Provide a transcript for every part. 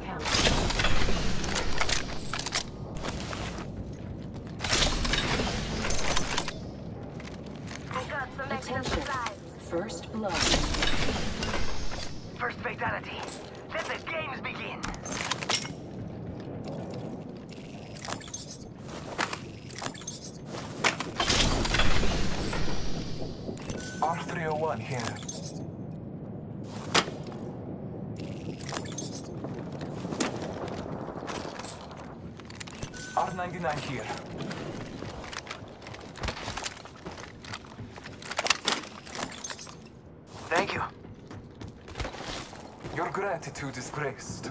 counter. Attention. First blood. First fatality. Let the games begin. R301 here. R99 here. Thank you. Your gratitude is graced.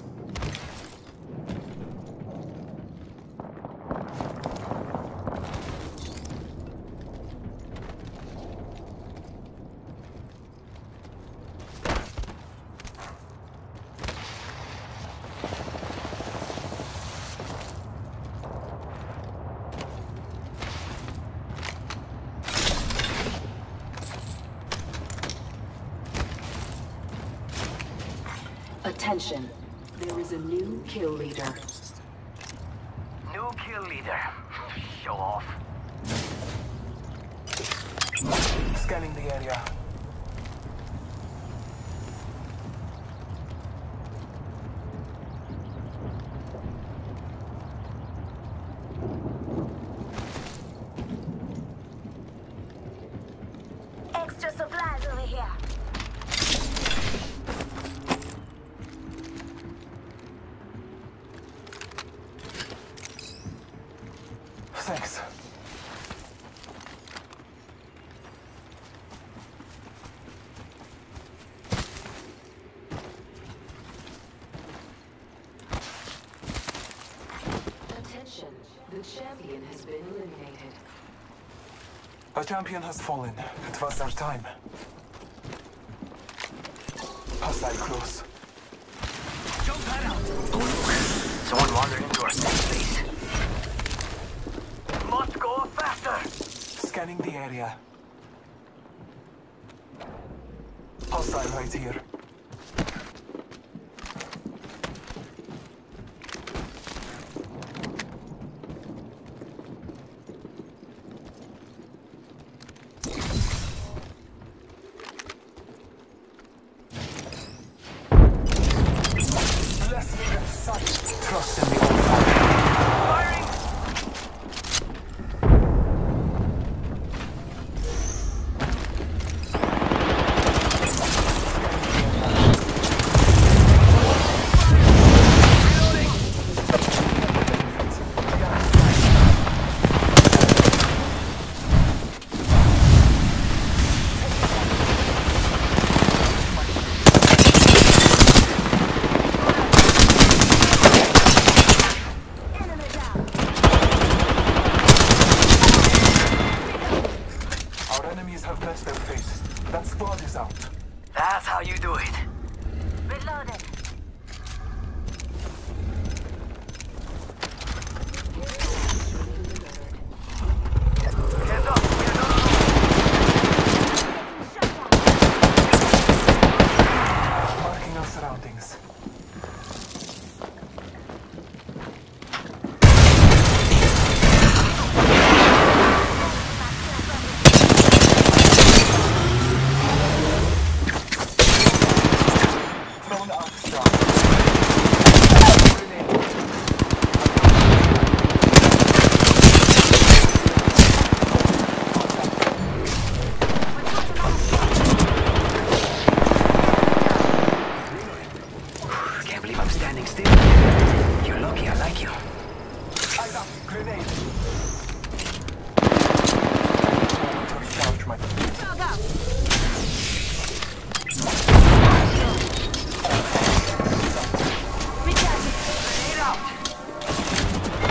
Attention. There is a new kill leader. New kill leader. Show off. Scanning the area. Extra supplies over here. Thanks. Attention. The champion has been eliminated. A champion has fallen. It was our time. Hostile close. Jump that out. Someone wandered into our safe space. Must go faster. Scanning the area. Hostile right here. Bless me with sight. Trust in the old man. Firing. Have met their fate. That squad is out. That's how you do it. Reloaded. Hands up. Marking our surroundings. Thrown out shot. Can't believe I'm standing still. You're lucky I like you. Eyes up. Grenade. Recharge my... Dog out. Grenade out.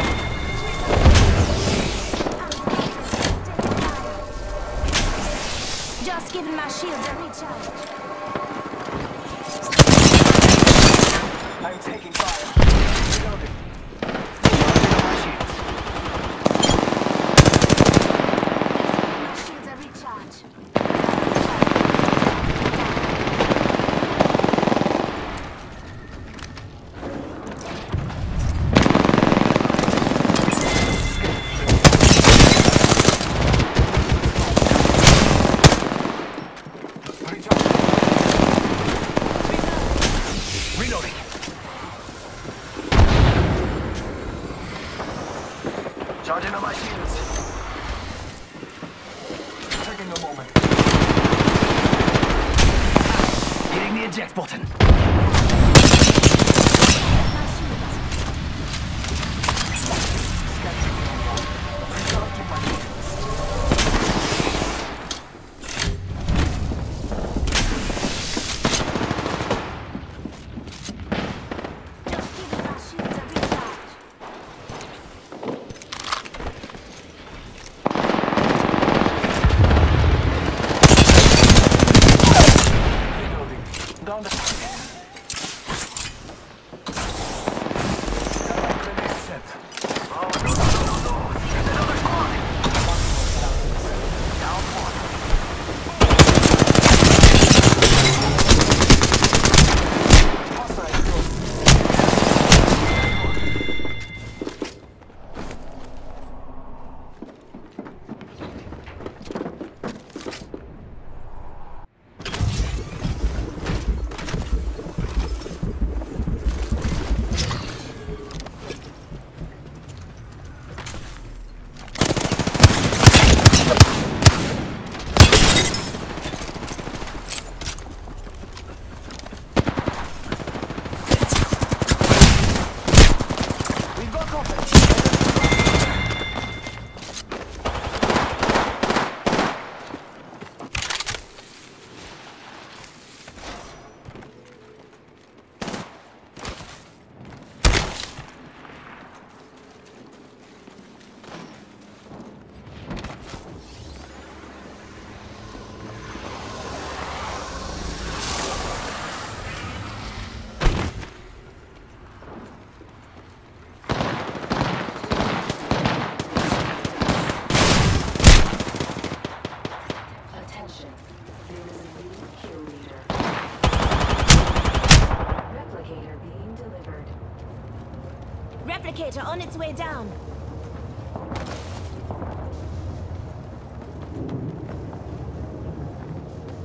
Just giving my shields a recharge. I'm taking fire. Reloading. My shields a recharge. Charging on my shields. Taking a moment. Hitting the eject button. My shields. Recharging my shields. Just giving my shields a recharge. Reloading. Down the grenade set. Oh, no. There's another squad. Down one. Hostile close. We've got company. Attention. There is a new kill leader. Replicator being delivered. Replicator on its way down.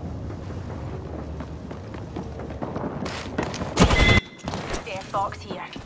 Death box here.